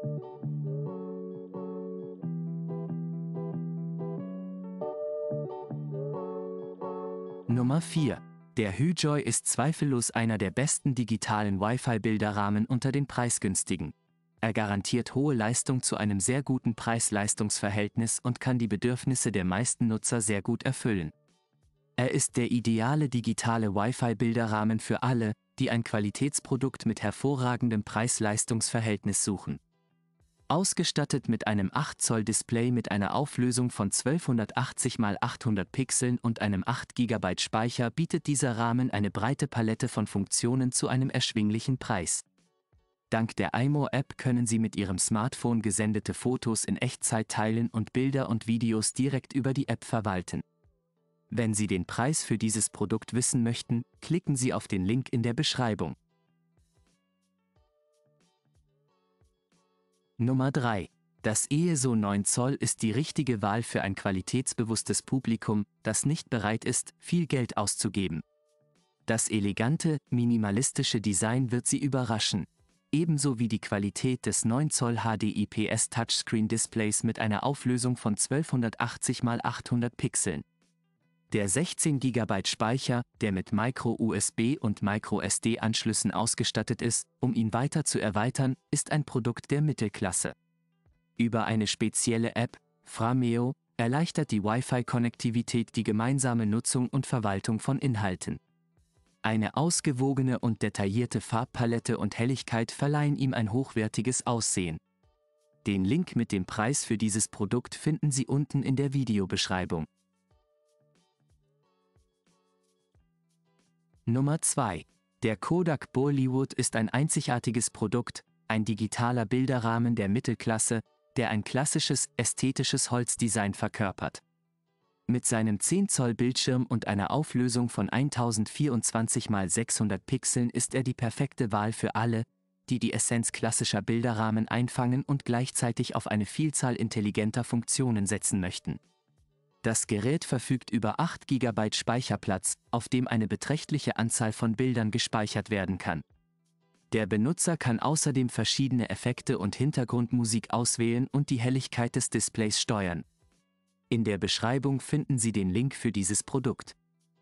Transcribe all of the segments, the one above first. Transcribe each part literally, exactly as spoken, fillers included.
Nummer vier. Der Hujoy ist zweifellos einer der besten digitalen Wi-Fi-Bilderrahmen unter den preisgünstigen. Er garantiert hohe Leistung zu einem sehr guten Preis-Leistungs-Verhältnis und kann die Bedürfnisse der meisten Nutzer sehr gut erfüllen. Er ist der ideale digitale Wi-Fi-Bilderrahmen für alle, die ein Qualitätsprodukt mit hervorragendem Preis-Leistungs-Verhältnis suchen. Ausgestattet mit einem acht Zoll Display mit einer Auflösung von zwölfhundertachtzig mal achthundert Pixeln und einem acht Gigabyte Speicher bietet dieser Rahmen eine breite Palette von Funktionen zu einem erschwinglichen Preis. Dank der I M O-App können Sie mit Ihrem Smartphone gesendete Fotos in Echtzeit teilen und Bilder und Videos direkt über die App verwalten. Wenn Sie den Preis für dieses Produkt wissen möchten, klicken Sie auf den Link in der Beschreibung. Nummer drei. Das E S O neun Zoll ist die richtige Wahl für ein qualitätsbewusstes Publikum, das nicht bereit ist, viel Geld auszugeben. Das elegante, minimalistische Design wird Sie überraschen, ebenso wie die Qualität des neun Zoll H D I P S Touchscreen Displays mit einer Auflösung von zwölfhundertachtzig mal achthundert Pixeln. Der sechzehn Gigabyte Speicher, der mit Micro-U S B und Micro-S D-Anschlüssen ausgestattet ist, um ihn weiter zu erweitern, ist ein Produkt der Mittelklasse. Über eine spezielle App, Frameo, erleichtert die Wi-Fi-Konnektivität die gemeinsame Nutzung und Verwaltung von Inhalten. Eine ausgewogene und detaillierte Farbpalette und Helligkeit verleihen ihm ein hochwertiges Aussehen. Den Link mit dem Preis für dieses Produkt finden Sie unten in der Videobeschreibung. Nummer zwei. Der Kodak Bollywood ist ein einzigartiges Produkt, ein digitaler Bilderrahmen der Mittelklasse, der ein klassisches, ästhetisches Holzdesign verkörpert. Mit seinem zehn Zoll Bildschirm und einer Auflösung von tausendvierundzwanzig mal sechshundert Pixeln ist er die perfekte Wahl für alle, die die Essenz klassischer Bilderrahmen einfangen und gleichzeitig auf eine Vielzahl intelligenter Funktionen setzen möchten. Das Gerät verfügt über acht Gigabyte Speicherplatz, auf dem eine beträchtliche Anzahl von Bildern gespeichert werden kann. Der Benutzer kann außerdem verschiedene Effekte und Hintergrundmusik auswählen und die Helligkeit des Displays steuern. In der Beschreibung finden Sie den Link für dieses Produkt.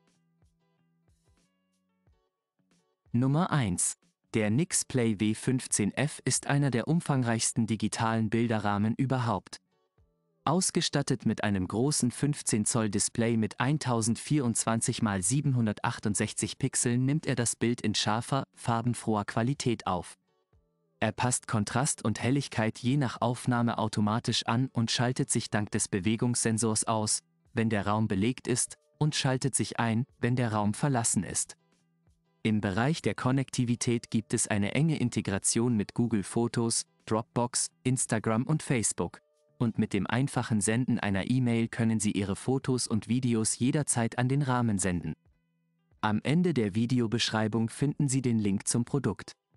Nummer eins. Der Nixplay W fünfzehn F ist einer der umfangreichsten digitalen Bilderrahmen überhaupt. Ausgestattet mit einem großen fünfzehn Zoll Display mit tausendvierundzwanzig mal siebenhundertachtundsechzig Pixeln nimmt er das Bild in scharfer, farbenfroher Qualität auf. Er passt Kontrast und Helligkeit je nach Aufnahme automatisch an und schaltet sich dank des Bewegungssensors aus, wenn der Raum belegt ist, und schaltet sich ein, wenn der Raum verlassen ist. Im Bereich der Konnektivität gibt es eine enge Integration mit Google Fotos, Dropbox, Instagram und Facebook. Und mit dem einfachen Senden einer E-Mail können Sie Ihre Fotos und Videos jederzeit an den Rahmen senden. Am Ende der Videobeschreibung finden Sie den Link zum Produkt.